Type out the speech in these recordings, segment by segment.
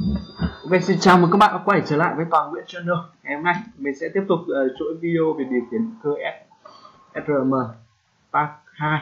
Ok, xin chào mừng các bạn đã quay trở lại với Toàn Nguyễn Channel. Ngày hôm nay mình sẽ tiếp tục chuỗi video về điều khiển cơ SRM Part 2.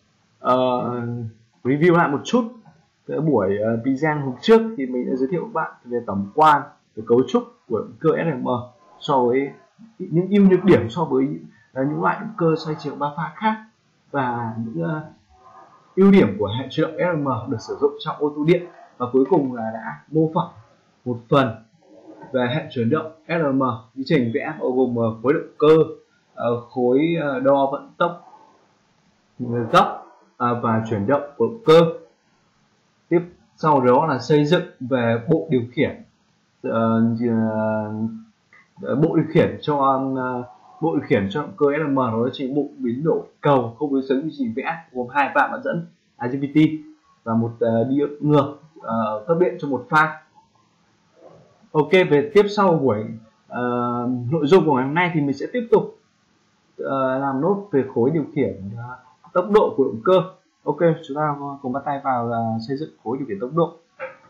Review lại một chút cái buổi video hôm trước thì mình đã giới thiệu các bạn về tổng quan về cấu trúc của cơ SRM so với những ưu nhược điểm so với những loại động cơ xoay chiều 3 pha khác, và những ưu điểm của hệ chuyển động SRM được sử dụng trong ô tô điện, và cuối cùng là đã mô phỏng một phần về hệ chuyển động SRM. Quy trình vẽ bao gồm khối động cơ, khối đo vận tốc góc và chuyển động của động cơ. Tiếp sau đó là xây dựng về bộ điều khiển, bộ điều khiển cho động cơ SRM, đó chính bộ biến đổi cầu không đối xứng. Quy trình vẽ gồm 2 vạn bán dẫn IGBT và một diode ngược cấp điện cho một pha. Ok, về tiếp sau buổi nội dung của ngày hôm nay thì mình sẽ tiếp tục làm nốt về khối điều khiển tốc độ của động cơ. Ok, chúng ta cùng bắt tay vào xây dựng khối điều khiển tốc độ.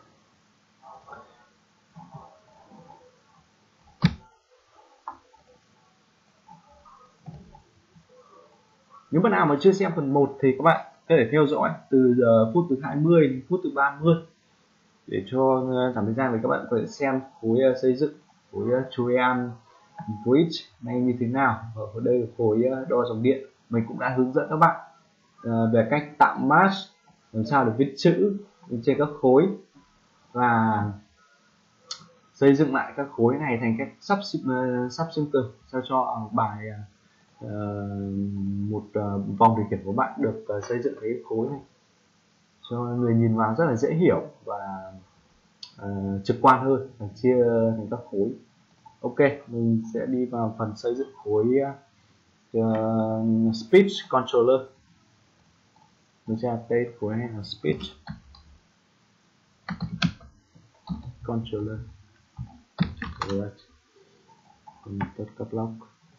Nếu bạn nào mà chưa xem phần 1 thì các bạn có thể theo dõi từ phút thứ 20 đến phút thứ 30 để cho giảm thời gian, để các bạn có thể xem khối xây dựng khối Julian bridge này như thế nào. Ở đây là khối đo dòng điện. Mình cũng đã hướng dẫn các bạn về cách tạo mask, làm sao để viết chữ trên các khối và xây dựng lại các khối này thành các subsystem sao cho bài một vòng điều khiển của bạn được xây dựng cái khối này cho người nhìn vào rất là dễ hiểu và trực quan hơn, và chia thành các khối. Ok, mình sẽ đi vào phần xây dựng khối speech controller. Mình sẽ tên khối này là speech controller. Mình tất cả block.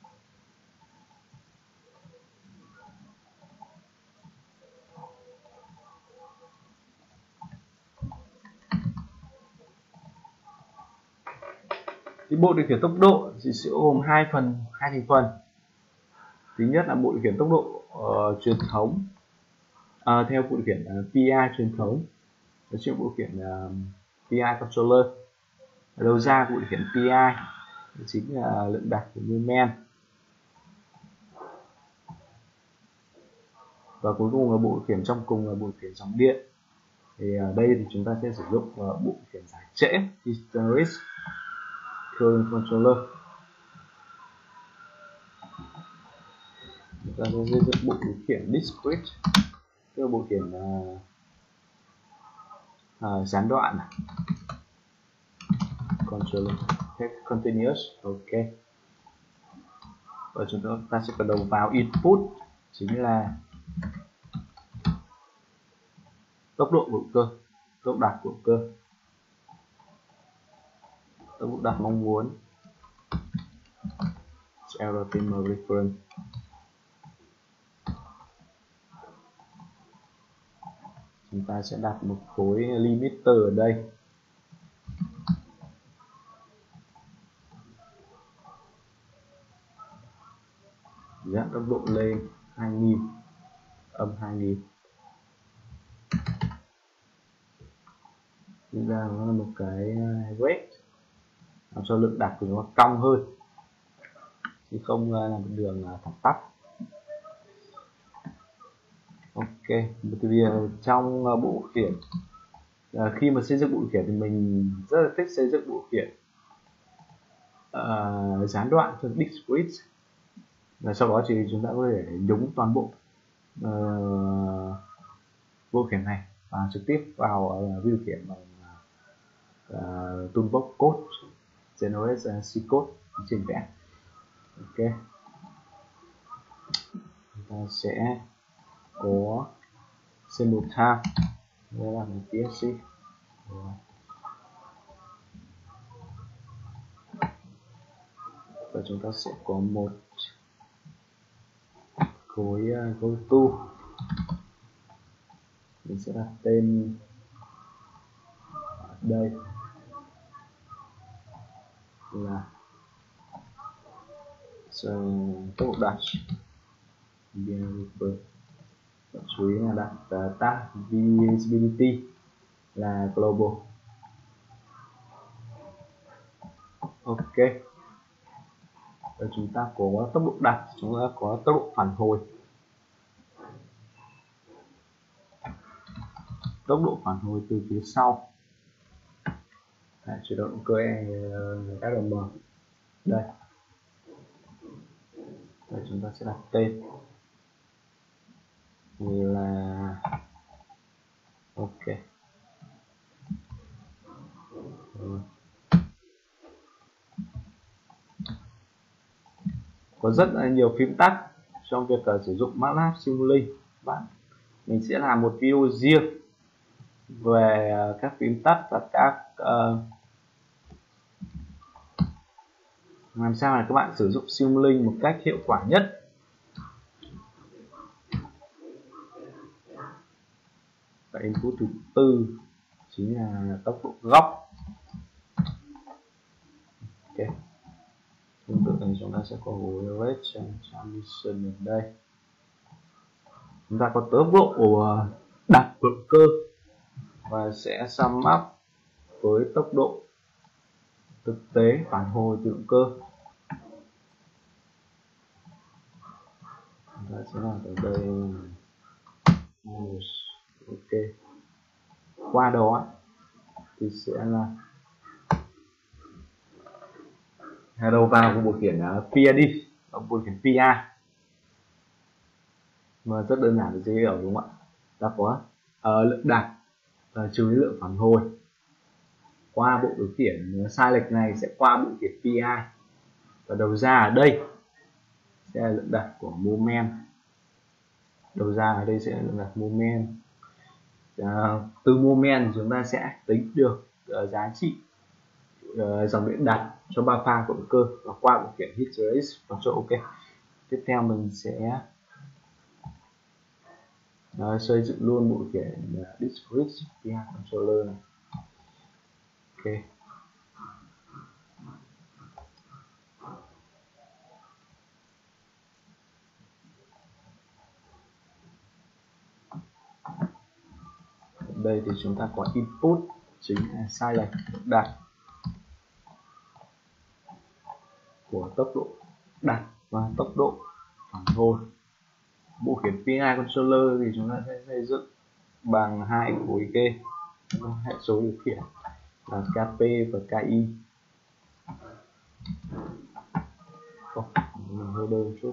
Thì bộ điều khiển tốc độ thì sẽ gồm hai thành phần. Thứ nhất là bộ điều khiển tốc độ truyền thống theo bộ điều khiển PI truyền thống, đó chính bộ điều khiển PI controller. Ở đầu ra của bộ điều khiển PI chính là lượng đạt của Newman, và cuối cùng là bộ điều khiển trong cùng là bộ điều khiển dòng điện. Thì ở đây thì chúng ta sẽ sử dụng bộ điều khiển giải trễ Hysteresis Current Controller. Chúng ta sẽ xây dựng bộ điều khiển Discrete, tức là bộ điều khiển gián đoạn Controller Continuous. Ok, và chúng ta sẽ bắt đầu vào input, chính là tốc độ của động cơ, tốc độ đạt của động cơ, tốc độ đạt mong muốn, RPM reference. Chúng ta sẽ đặt một khối limiter ở đây. Giảm tốc độ lên 2000, âm 2000. Chúng ta nó là một cái rate làm cho lượng đạt của nó cong hơn, chứ không là một đường thẳng tắp. Ok, thì trong bộ điều khiển, khi mà xây dựng bộ điều khiển thì mình rất là thích xây dựng bộ điều khiển gián đoạn, discrete, và sau đó thì chúng ta có thể nhúng toàn bộ bộ điều khiển này và trực tiếp vào điều khiển bằng toolbox code, generate C code trình vẽ. Ok, chúng ta sẽ có simultan, đây là một PSC. Và chúng ta sẽ có một khối goto. Mình sẽ đặt tên ở đây là tốc độ đặt chú ý là đặt tab visibility là global. Ok, chúng ta có tốc độ đặt, chúng ta có tốc độ phản hồi. Tốc độ phản hồi từ phía sau chuyển động cơ RM. Đây chúng ta sẽ đặt tên là ok. Có rất là nhiều phím tắt trong việc sử dụng MATLAB Simulink. Mình sẽ làm một video riêng về các phím tắt và các làm sao để các bạn sử dụng Simulink một cách hiệu quả nhất. Và input thứ tư chính là tốc độ góc. Ok, tương tự này chúng ta sẽ có rate transition ở đây. Chúng ta có tốc độ đặt động cơ và sẽ sum up với tốc độ thực tế phản hồi từ động cơ. Chúng ta sẽ làm ở đây. Ok, qua đó thì sẽ là đầu vào của bộ khiển PID, bộ khiển PI mà rất đơn giản để dễ hiểu, đúng không ạ? Ta có lượng đặt trừ lượng phản hồi qua bộ điều khiển sai lệch này sẽ qua bộ khiển PI, và đầu ra ở đây sẽ là lượng đặt của moment. Đầu ra ở đây sẽ là lượng đặt moment. Từ moment chúng ta sẽ tính được giá trị dòng điện đặt cho ba pha của động cơ và qua bộ khiển Hysteresis control. Ok, tiếp theo mình sẽ xây dựng luôn bộ khiển Discrete PI controller này. Ok, đây thì chúng ta có input chính là sai lệch đặt của tốc độ đặt và tốc độ phản hồi. Bộ khiển PI controller thì chúng ta sẽ xây dựng bằng hai khối kê hệ số điều khiển là KP và KI. Mình hơi đơn chút.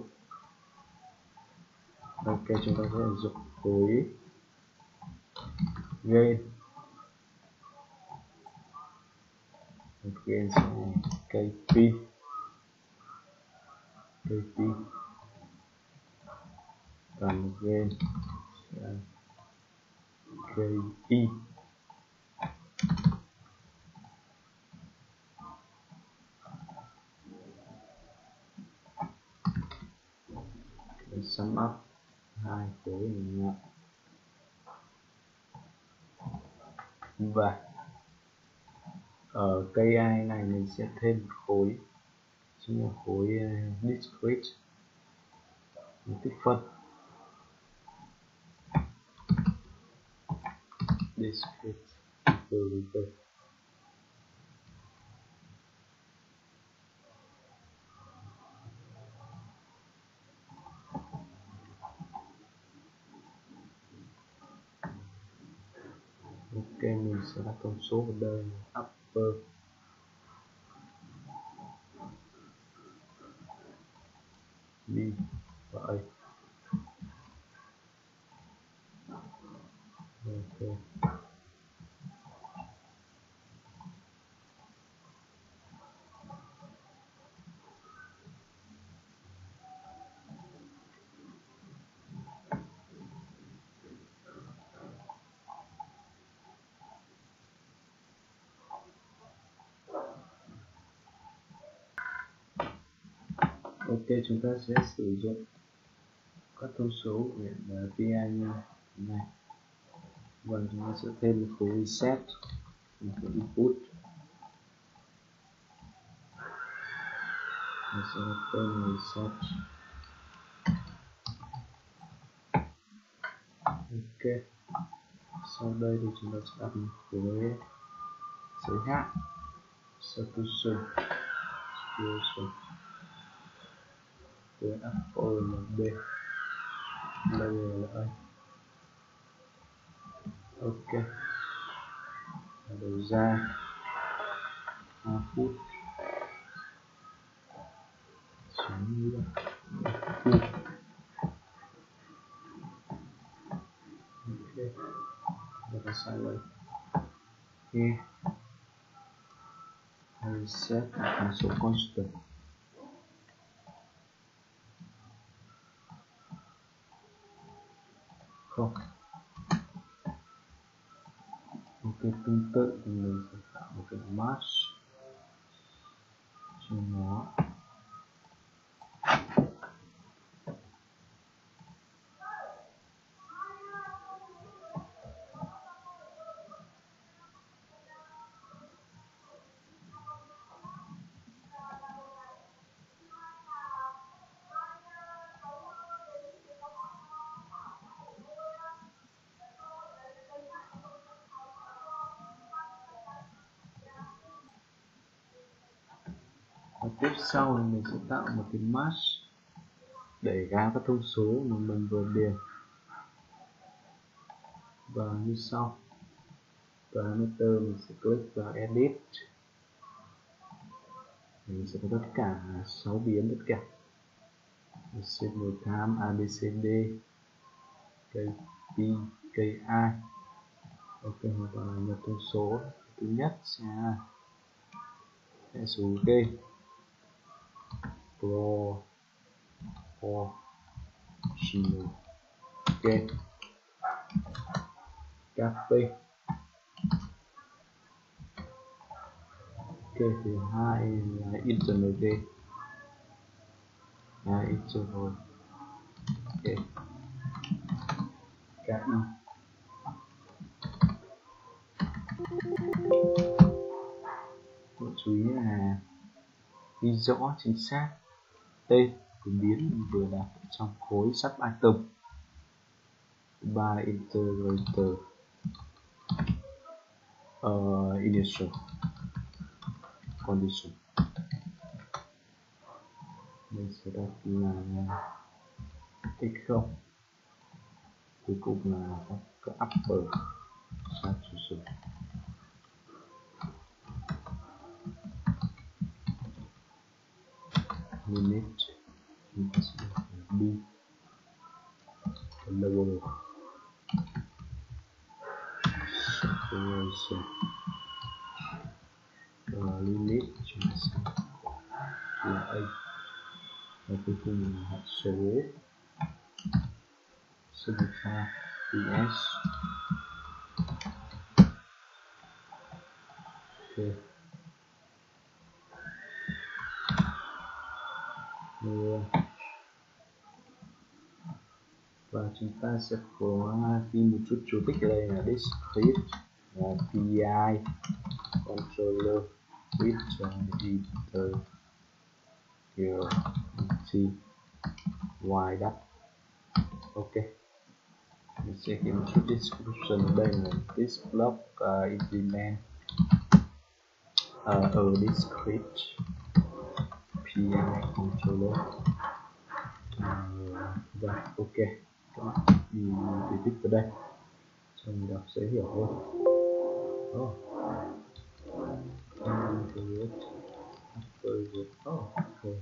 Ok, chúng ta sẽ sử dụng khối gain. Gain sẽ là KP. Còn gain sẽ là KI. Sum up hai khối này và ở KI này mình sẽ thêm khối chính là khối discrete tích phân. Discrete integer. Ok, mình sẽ đặt thông số ở đây upper B và A. Ok, ok, chúng ta sẽ sử dụng các thông số của PI như này và chúng ta sẽ thêm khối set một cái input. Mình sẽ tên research. Ok, sau đây thì chúng ta sẽ đặt một cái giới hạn solution với Apple là B, layer là A. Ok, đầu ra output xuống như vậy. Ok, và sai lệch. Ok, reset một số constant. Không. Ok, tương tự thì mình sẽ tạo một cái match cho nó. Và tiếp sau thì mình sẽ tạo một cái match để ra các thông số mà mình vừa điền, và như sau. Parameter mình sẽ click vào edit, mình sẽ có tất cả 6 biến tất cả symbol time ABCD KP KI. Ok, hoặc là nhập thông số. Thứ nhất sẽ số G proportional G KP. Ok, thứ hai là internal G, internal G KI. Chú ý là ghi rõ chính xác tên của biến mình vừa đặt trong khối sub item. Thứ ba là integrator initial condition, mình sẽ đặt là x0, cuối cùng là các upper saturation. Limit chúng ta sẽ đặt là b, level saturation, và limit chúng ta sẽ là a, và cuối cùng là hạt số sigma ps. Ok, và chúng ta sẽ có ghi một chút chú thích ở đây là discrete và PI controller with either here t y đất. Ok, mình sẽ ghi một chút description ở đây là this block implement a discrete PI controller. Và ok, các bạn đi tích vào đây cho mình đọc sẽ hiểu hơn. Okay.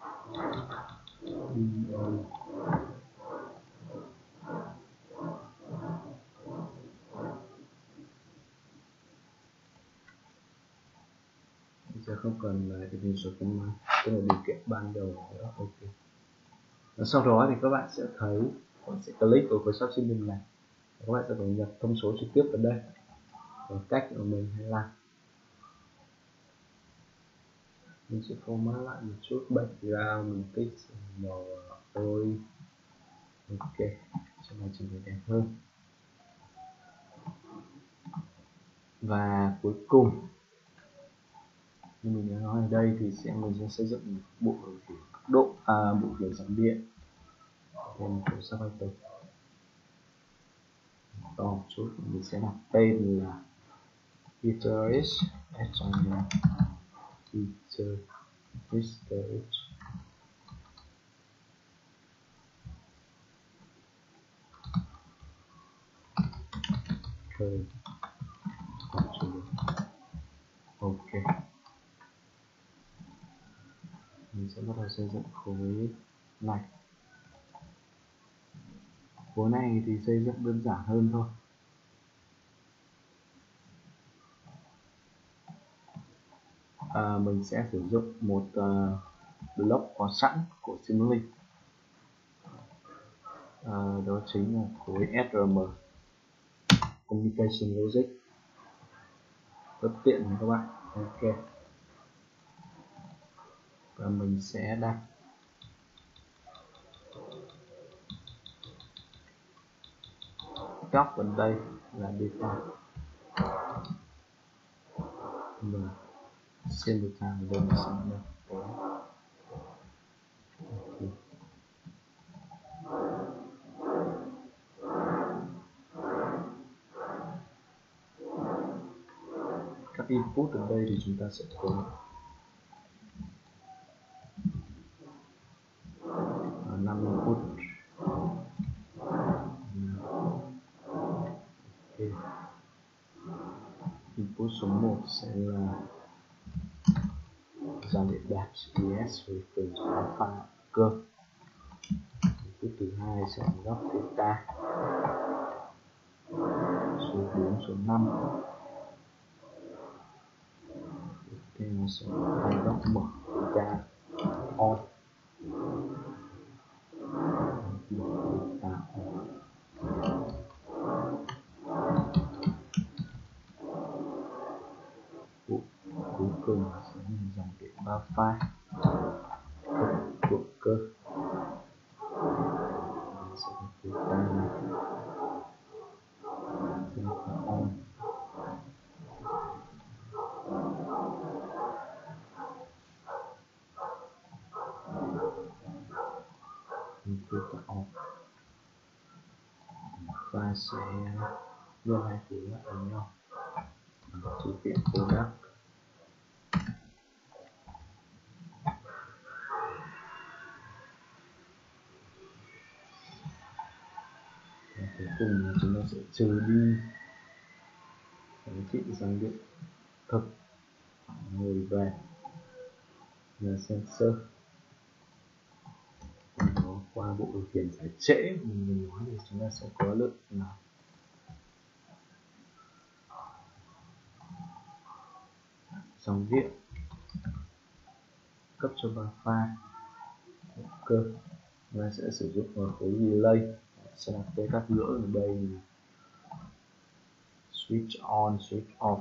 Sẽ không cần là cái số command, tức là điều kiện ban đầu nữa. Ok, và sau đó thì các bạn sẽ thấy mình sẽ click vào khối sub symbol này, các bạn sẽ phải nhập thông số trực tiếp vào đây và cách mà mình hay làm. Mình sẽ format lại một chút background, mình tích màu ôi. Ok, cho nó trình đẹp hơn. Và cuối cùng như mình đã nói ở đây thì mình sẽ xây dựng một bộ độ bộ khiển dòng điện thêm một subwriter to một chút. Mình sẽ đặt tên là Heaterich ok. Mình sẽ bắt đầu xây dựng khối này. Khối này thì xây dựng đơn giản hơn thôi. Mình sẽ sử dụng một block có sẵn của Simulink, đó chính là khối SRM, Communication Logic, rất tiện với các bạn. Ok, và mình sẽ đặt góc bên đây là data, mình xin được thằng lên sang đây. Các input ở đây thì chúng ta sẽ có 5 input. Okay. Input số 1 sẽ là dòng điện đạt ES với phần alpha cơ. Input thứ hai sẽ là góc theta, số 4, số 5. Tiếp theo sẽ hai góc mở theta on, theta on. Cuối cùng sẽ là dòng điện 3 pha của cơ, sẽ là theta này, theta on. Theta on và sẽ đưa hai khối lại với nhau bằng chi tiết product. Và cuối cùng là chúng ta sẽ trừ đi giá trị dòng điện thực ngồi về là sensor. Nó qua bộ điều khiển giải trễ mình nói thì chúng ta sẽ có lượng là dòng điện cấp cho 3 pha cơ, và sẽ sử dụng vào khối relay. Sẽ đặt tới các lỗ ở đây là switch on, switch off.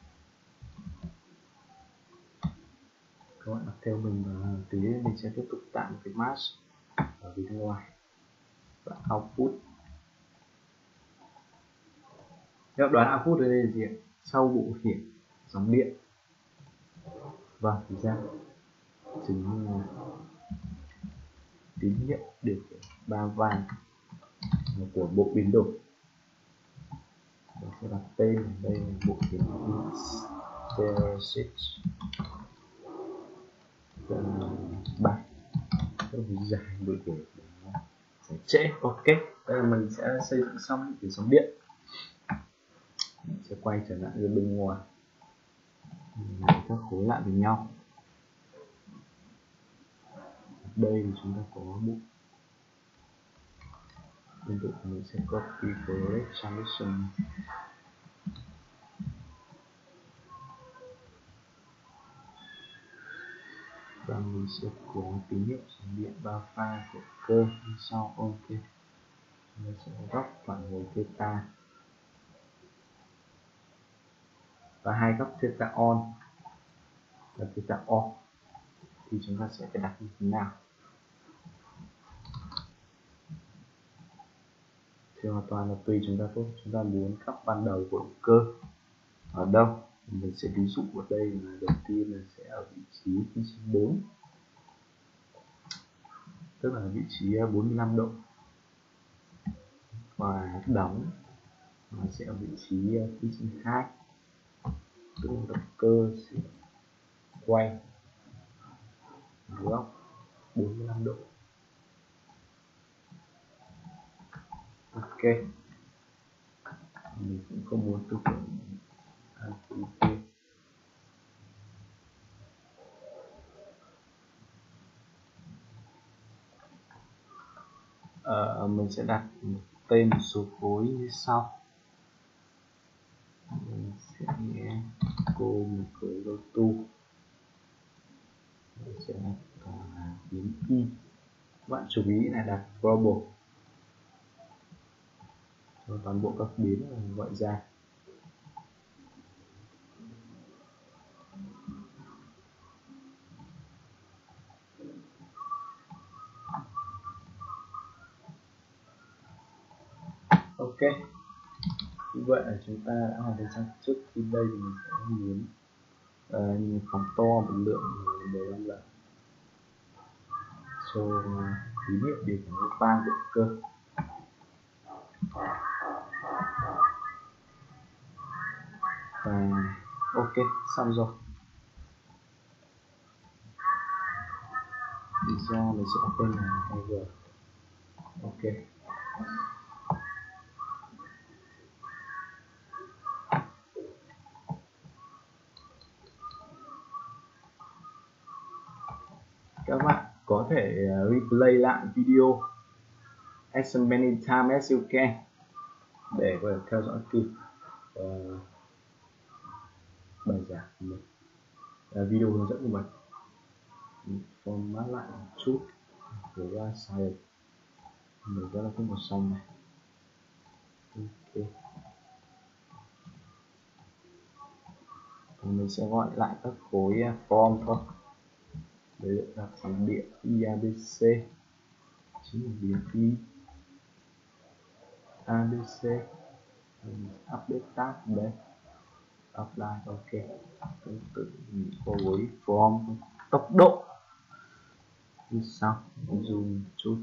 Các bạn đặt theo mình và tí mình sẽ tiếp tục tạo một cái mask ở phía bên ngoài và output. Các đoán output ở đây là gì ạ? Sau bộ khiển dòng điện, vâng, thực ra chính là tín hiệu điều khiển 3 van của bộ biến đổi. Mình sẽ đặt tên ở đây là bộ khiển Intersys 3, rất là dài bộ khiển giải trễ. Ok, đây là mình sẽ xây dựng xong cái sóng điện. Mình sẽ quay trở lại ra bên ngoài, để các khối lại với nhau. Đây thì chúng ta có bộ bên độ mình sẽ copy correct transition. Và mình sẽ có tín hiệu sóng điện 3 pha của cơ như sau. Ok, mình sẽ góc phản hồi theta và hai góc theta on và theta off thì chúng ta sẽ phải đặt như thế nào thì hoàn toàn là tùy chúng ta thôi. Chúng ta muốn góc ban đầu của động cơ ở đâu Mình sẽ ví dụ ở đây là đầu tiên là sẽ ở vị trí 4, tức là vị trí 45 độ, và đóng nó sẽ ở vị trí 2, tức là động cơ sẽ quay góc 45 độ. Ok, mình cũng không muốn thực hiện activity. Mình sẽ đặt tên một số khối như sau. Mình sẽ cô một khối lô tu, mình sẽ đặt biến y. Bạn chú ý là đặt global cho toàn bộ các biến gọi ra. Ok, như vậy là chúng ta đã hoàn thành xong. Trước khi đây thì mình sẽ muốn nhìn phóng to một lượng 15 lần cho tín hiệu điều khiển van động cơ. Và ok, xong rồi. Thì ra mình sẽ đặt tên là EG. Ok, các bạn có thể replay lại video as many times as you can để có thể theo dõi kịp bài giảng của mình, video hướng dẫn của mình. Format lại một chút để ra sai mình rất là cái màu xanh này. Ok, mình sẽ gọi lại các khối form thôi. Đấy là phản điện IABC chính là biến I ABC, update tab đây, apply. Ok, tương tự mình khối form tốc độ như sau, dùng chút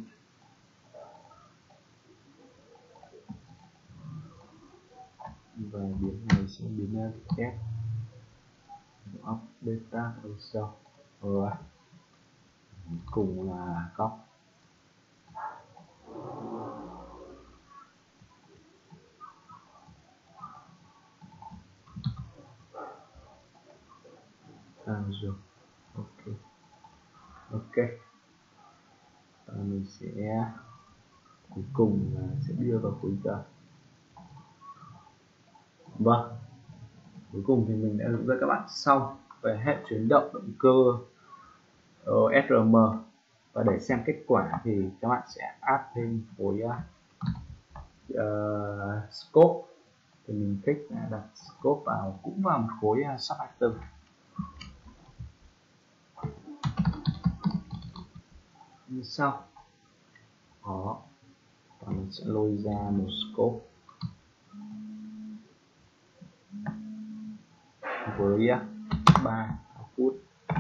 và biến này sẽ biến F update tab ở sau. Rồi cùng là góc rồi. Ok, ok, mình sẽ cuối cùng là sẽ đưa vào khối giờ. Vâng, cuối cùng thì mình đã hướng dẫn các bạn xong về hệ chuyển động động cơ SRM. Và để xem kết quả thì các bạn sẽ add thêm khối scope. Thì mình thích đặt scope vào, cũng vào một khối subactor. Như sau đó, và mình sẽ lôi ra một scope với 3 output.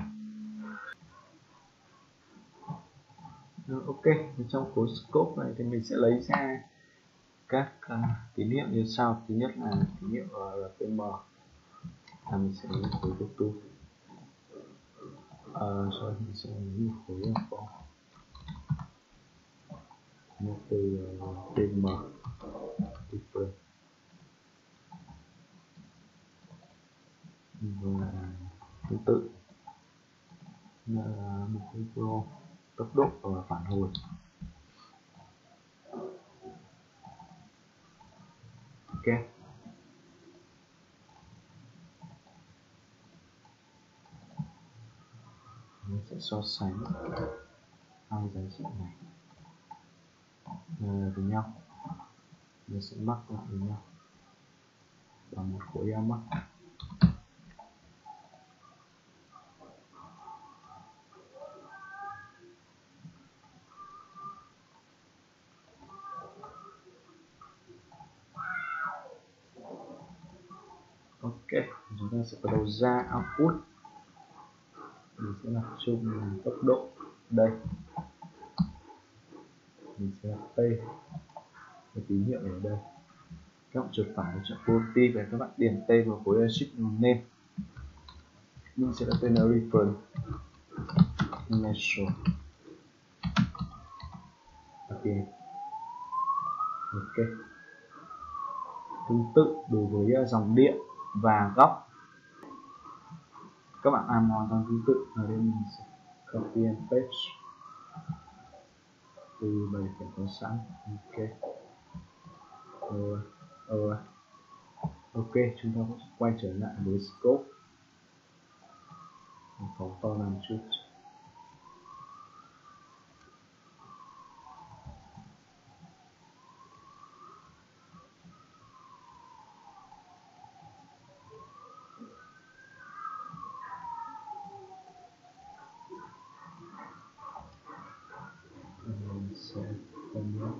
Ok, trong khối scope này thì mình sẽ lấy ra các tín hiệu như sau. Thứ nhất là tín hiệu RPM, mình sẽ lấy khối group 2. Rồi mình sẽ lấy một khối form một từ PM different, và tương tự là một khối pro tốc độ và phản hồi. Ok, mình sẽ so sánh hai giá trị này với nhau, mình sẽ mắc lại với nhau bằng một khối mắc. Ok, chúng ta sẽ bắt đầu ra output, mình sẽ đặt chung là tốc độ đây, mình sẽ đặt t cái tín hiệu ở đây. Các bạn chuột phải chọn property và các bạn điền tên vào khối shift name. Mình sẽ đặt tên là reference measure. Ok. Tương tự đối với dòng điện và góc, các bạn làm hoàn toàn tương tự. Ở đây mình sẽ copy and paste từ bài kiểm có sẵn. Ok, chúng ta sẽ quay trở lại với scope, phóng to làm chút. Mình sẽ cân nhắc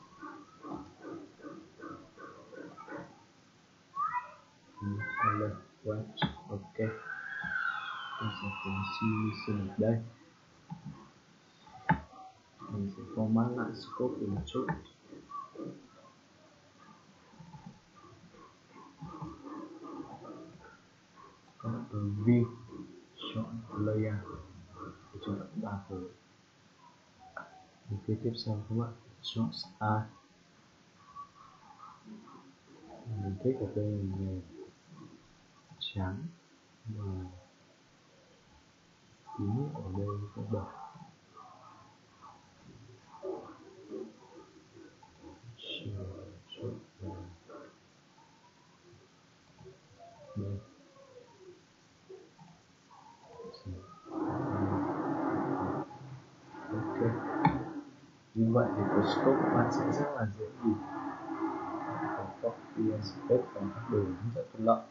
ok. Mình sẽ cùng simulation ở đây, mình sẽ format lại scope một chút. Các bạn từ view chọn layer để chọn ba khối. Tiếp sau các bạn chọn style, mình thích ở đây là trắng và tín hiệu ở đây có đỏ. Đây. Ok, như vậy thì cái scope của bạn sẽ rất là dễ nhìn, copy and paste và các đồ rất thuận lợi.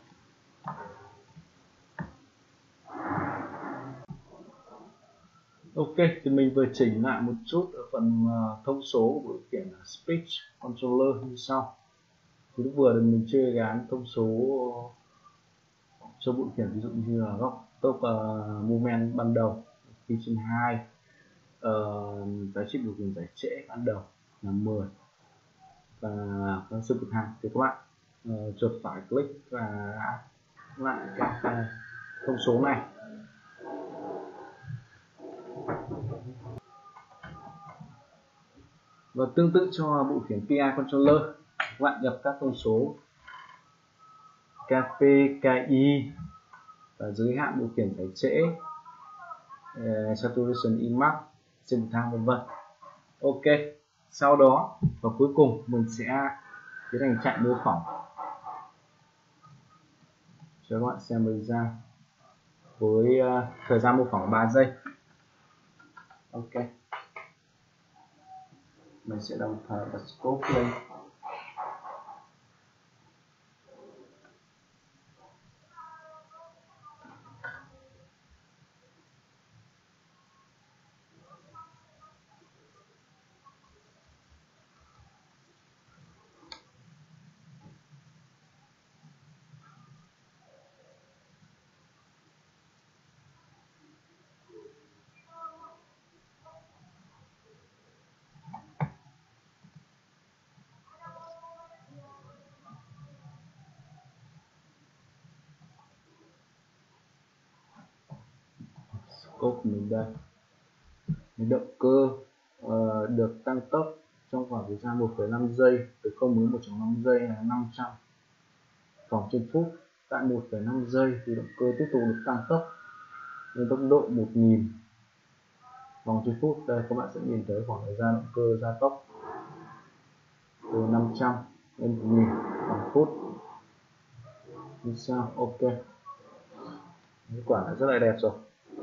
Ok, thì mình vừa chỉnh lại một chút ở phần thông số của bộ điều khiển speech controller như sau. Thì lúc vừa thì mình chưa gắn thông số cho bộ điều khiển, ví dụ như là góc tốc movement ban đầu khi trên 2, giá trị điều khiển giải trễ ban đầu là 10 và các sự cực hạn. Thì các bạn chuột phải click và lại các thông số này. Và tương tự cho bộ khiển PI controller, các bạn nhập các thông số KP, KI và giới hạn điều khiển giải trễ, saturation Emax, trên thang vân vân. Ok, sau đó và cuối cùng mình sẽ tiến hành chạy mô phỏng cho các bạn xem thời gian với thời gian mô phỏng 3 giây. Ok, mình sẽ đồng thời bật scope lên. Scope mình đây, động cơ được tăng tốc trong khoảng thời gian 1,5 giây, từ 0 đến 1,5 giây là 500 vòng trên phút. Tại 1,5 giây thì động cơ tiếp tục được tăng tốc lên tốc độ 1000 vòng trên phút. Đây các bạn sẽ nhìn thấy khoảng thời gian động cơ gia tốc từ 500 lên 1000 vòng phút như sau. Ok, kết quả là rất là đẹp rồi.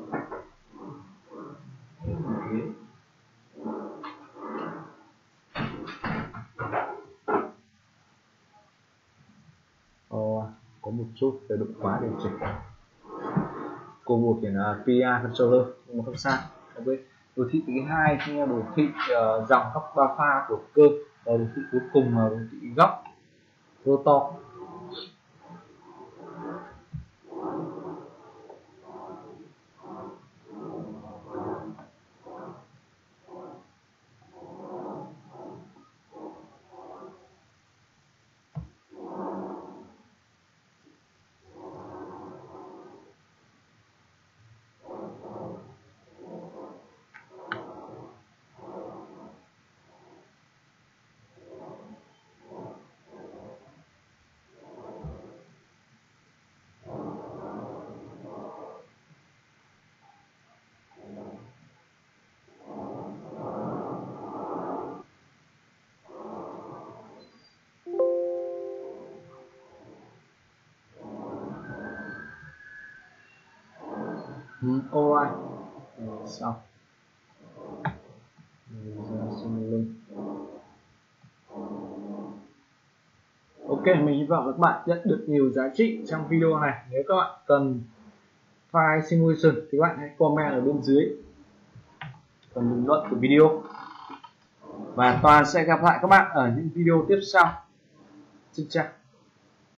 Có một chút về độ khóa điều chỉnh của bộ khiển PI controller, nhưng mà không sao. Ok, đồ thị thứ hai chính là đồ thị dòng góc 3 pha của cơ, và đồ thị cuối cùng là đồ thị góc rotor. Alright. Xong. Ok, mình hy vọng các bạn nhận được nhiều giá trị trong video này. Nếu các bạn cần file simulation thì các bạn hãy comment ở bên dưới phần bình luận của video. Và Toàn sẽ gặp lại các bạn ở những video tiếp sau. Xin chào.